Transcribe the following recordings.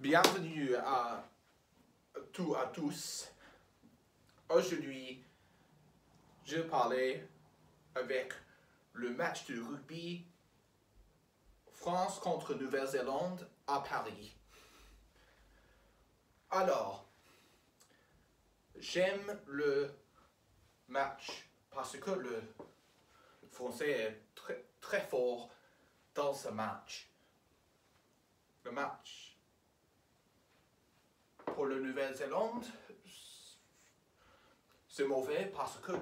Bienvenue à tous. Aujourd'hui, je parlais avec le match de rugby France contre Nouvelle-Zélande à Paris. Alors, j'aime le match parce que le Français est très fort dans ce match. Le match pour la Nouvelle-Zélande, c'est mauvais parce que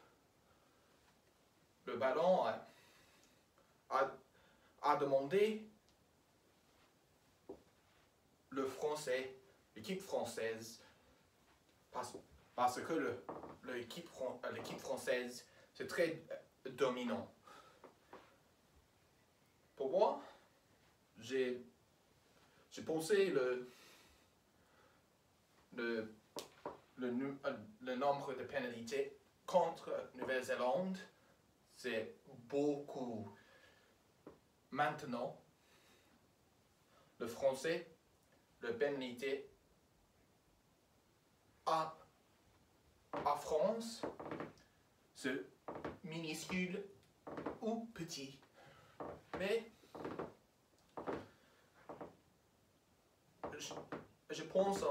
le ballon a demandé l'équipe française, parce que l'équipe française, c'est très dominant. Pour moi, j'ai pensé le nombre de pénalités contre Nouvelle-Zélande, c'est beaucoup. Maintenant, le Français, le pénalité à France, c'est minuscule ou petit. Mais je pense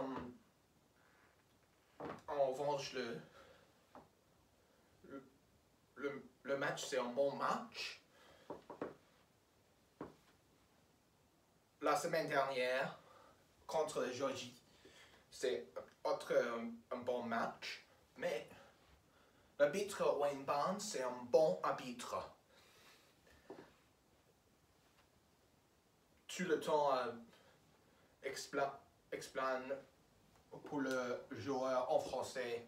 en revanche le match, c'est un bon match. La semaine dernière, contre la Géorgie, c'est un bon match, mais l'arbitre Wayne Barnes, c'est un bon arbitre. Tout le temps explain pour le joueur en français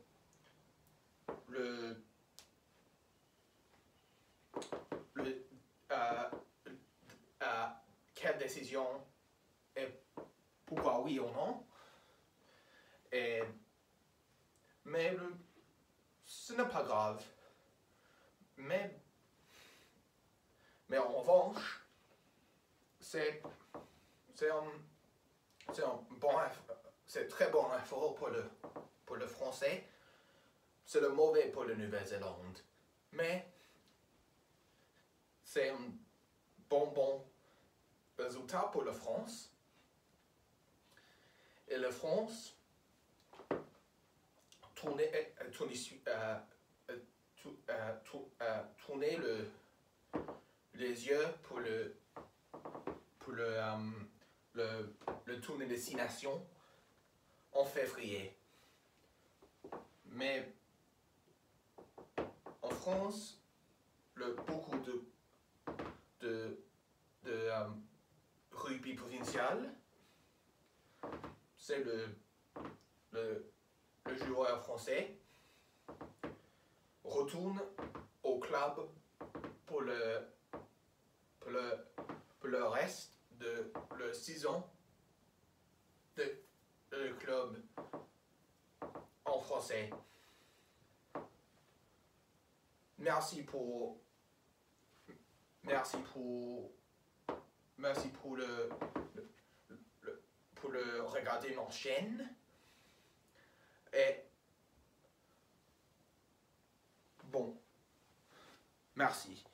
quelle décision et pourquoi oui ou non. Mais ce n'est pas grave. Mais en revanche, c'est très bon effort pour le Français. C'est le mauvais pour la Nouvelle-Zélande. Mais c'est un bon résultat pour la France. Et la France tournait les yeux pour le tour des destinations en février. Mais en France, beaucoup de rugby provincial, c'est le joueur français retourne au club pour le reste de la saison de le club en français. Merci pour regarder mon chaîne. Et bon, merci.